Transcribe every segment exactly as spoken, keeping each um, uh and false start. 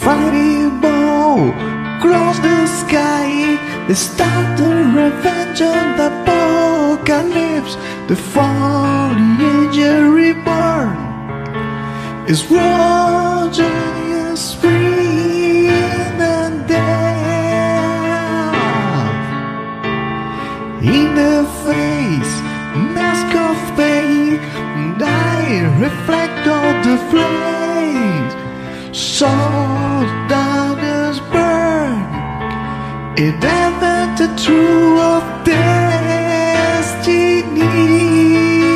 fireball across the sky. They start the revenge on the apocalypse. The foliage reborn is raging in spring and death. In the face, mask of pain, and I reflect on the flames. So darkness burn, it ever the truth of destiny.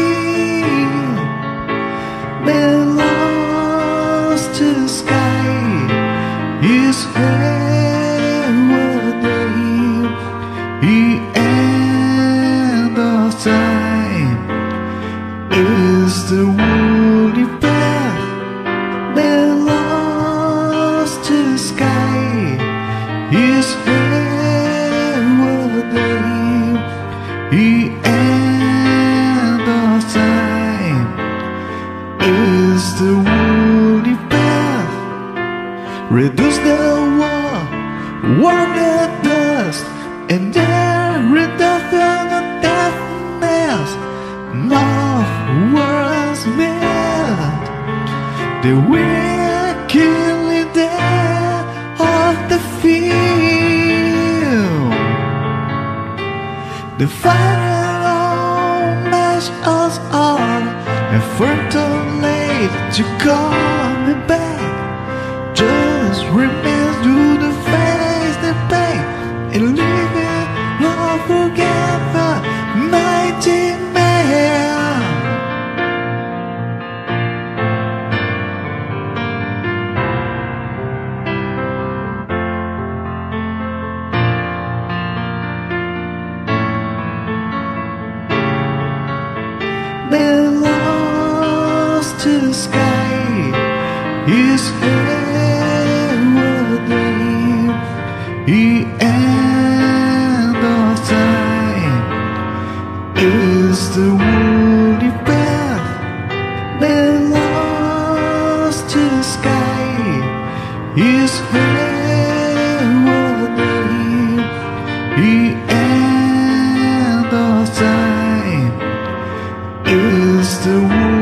The lost to the sky is heaven. The end of time is the woolly path. The lost to the sky is heaven. The end of time is the woolly path. Reduce the war, warm the dust, and there redefine the deafness. Love was made. The wind killing dead of the field. The final match us all, and for too late to call me back. Just remains to the face the pain and leave it all together, mighty man. The lost to the sky is heaven. The end of time is the woolly path. The lost to the sky is heaven. The end of time is the